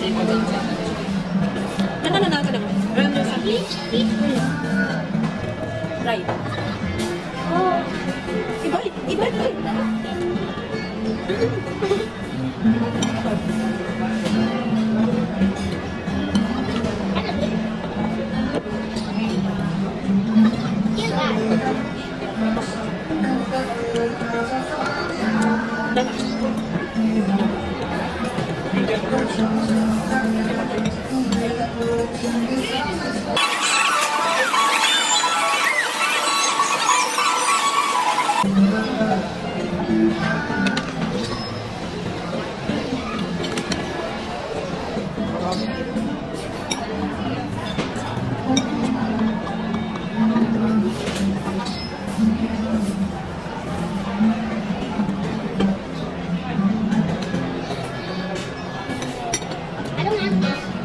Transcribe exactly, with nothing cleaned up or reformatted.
Ano na natin naman? Ano sa Try. Oh. Iba, iba, iba. I don't have that.